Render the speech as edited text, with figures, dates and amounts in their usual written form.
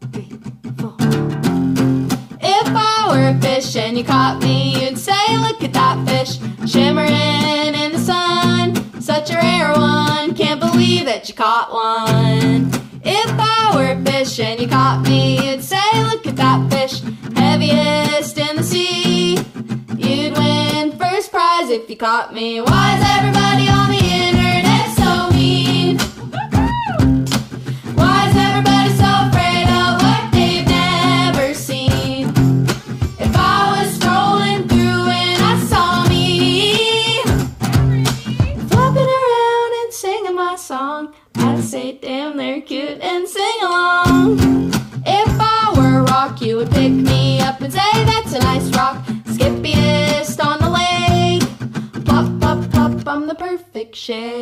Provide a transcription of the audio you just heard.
3, 4. If I were a fish and you caught me, you'd say, look at that fish, shimmering in the sun. Such a rare one, can't believe that you caught one. If I were a fish and you caught me, you'd say, look at that fish, heaviest in the sea. You'd win first prize if you caught me. Why is everybody on the internet so mean? Why is everybody so afraid of what they've never seen? If I was strolling through and I saw me flopping around and singing my song, I'd say, damn, they're cute, and sing along. If I were a rock, you would pick me up and say, that's a nice rock, skippiest on the lake. Plop, plop, plop, I'm the perfect shape.